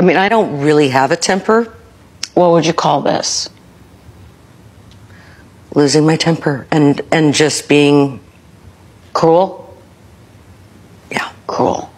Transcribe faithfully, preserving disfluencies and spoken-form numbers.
mean, I don't really have a temper. What would you call this? Losing my temper and, and just being cruel. Yeah. Cruel.